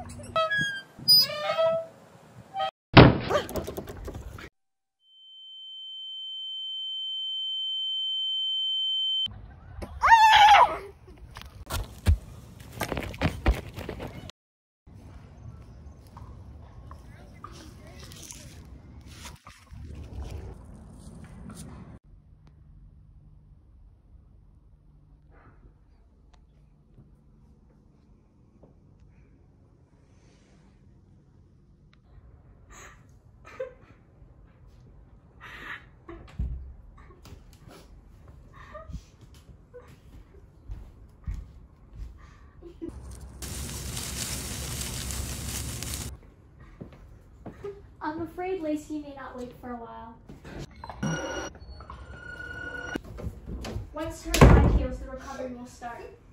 I'm afraid Lacey may not wake for a while. Once her eye heals, the recovery will start.